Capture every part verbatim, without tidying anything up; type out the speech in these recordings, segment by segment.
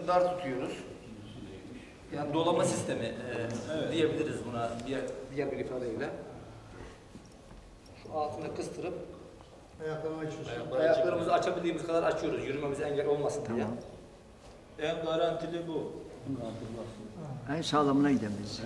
dar tutuyoruz. Yani dolama sistemi e, Evet. diyebiliriz buna diğer, diğer bir ifadeyle. Şu altını kıstırıp Ayaklarını açıyorsun. ayaklarımızı açabildiğimiz kadar açıyoruz. Yürümemize engel olmasın diye. Tamam. En garantili bu. En sağlamına gidelim biz.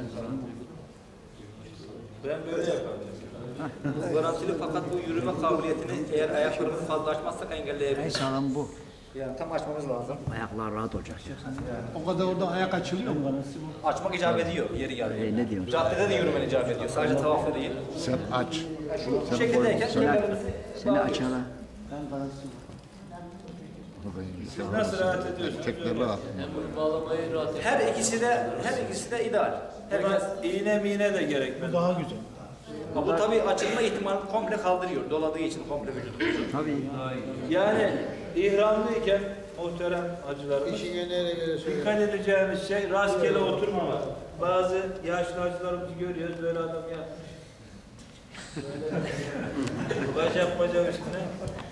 Ben böyle yaparım. Bu garantili, fakat bu yürüme kabiliyetini eğer ayaklarımızı fazla açmazsak En engelleyebiliriz. sağlam bu. Yani tam açmamız lazım. Ayaklar rahat olacak. O kadar orada ayak açılıyor mu? Açmak icap ediyor yeri geldiğinde. E, ne diyorsun? Caddede de yürümen icap ediyor. Sadece tavafta değil. Sen aç. Bu şekildeyken Seni, ellerimizi seni açana. Siz nasıl rahat ediyorsunuz? Tekneli al. her ikisi de her ikisi de ideal. Herkes Buna iğne miğne de gerekmez. Daha güzel. ama bu tabii açılma ihtimalini komple kaldırıyor. Doladığı için komple vücudu. Tabii. Yani ihramlıyken muhterem hacılarımız İşine nereye göre söyle. dikkat edeceğimiz şey rastgele oturmamak. Bazı yaşlı hacılarımızı görüyoruz böyle adam ya. Bacak bacak üstüne.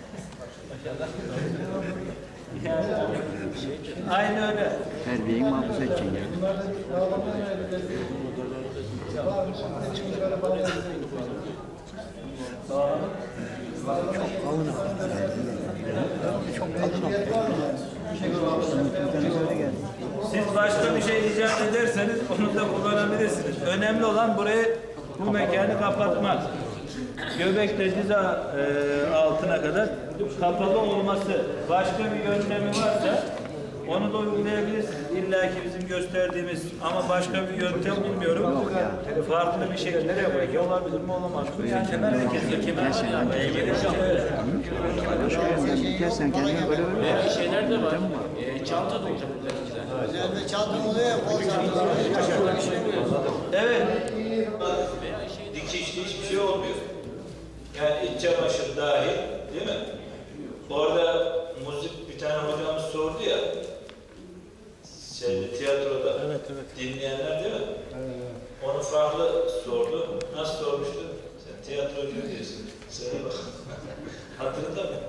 Yani, aynı öyle. Terbiyeyi muhafaza edeceksin yani. Siz başka bir şey icat ederseniz onu da kullanabilirsiniz. Önemli olan burayı, bu mekanı kapatmak. Göbekte diz a- e, altına kadar kapalı olması. Başka bir yöntemi varsa onu da uygulayabilirsiniz. İlla ki bizim gösterdiğimiz ama başka bir yöntem bilmiyorum. Farklı bir şekilde olabilir mi olamaz mı? Yani Herkes kemer var ya. Gelsen kendine böyle böyle. Şeyler de var. E, çanta da olacak burada. Üzerinde çantam oluyor ya, kol çantam evet. Dikişli hiçbir şey olmuyor. Yani iç çamaşır dahil, değil mi? Orada müzik bir tane hocamız sordu ya. Şeyde, tiyatroda. Evet, evet. Dinleyenler değil mi? Evet, evet. Onu farklı sordu. Nasıl sormuştu? Sen tiyatrocu diyorsun. Söyle bak. Hatırladın mı?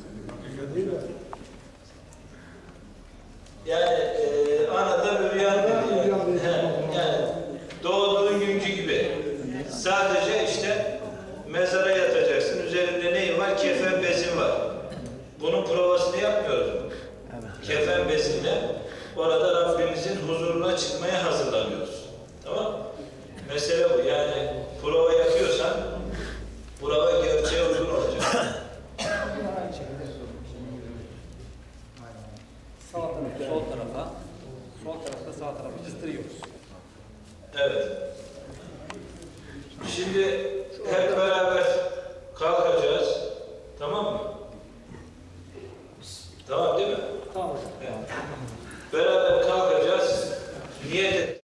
Yani e, anadan rüya dedi yani. Yani doğduğun günkü gibi. Sadece işte mezara yatacaksın. Üzerinde neyin var? Kefen bezin var. Bunun provasını yapmıyoruz. Kefen beziyle orada Rabbimizin huzuruna çıkmaya hazırlanıyoruz. Tamam? Mesele bu. Yani prova yapıyorsan prova gerçeğe uygun olacak. Sağ tarafa, sol tarafa, sol tarafta sağ tarafa kıstırıyoruz. Evet. Şimdi hep beraber kalkacağız. Tamam mı? Tamam değil mi? Tamam hocam. Evet. Beraber kalkacağız. Niyet et.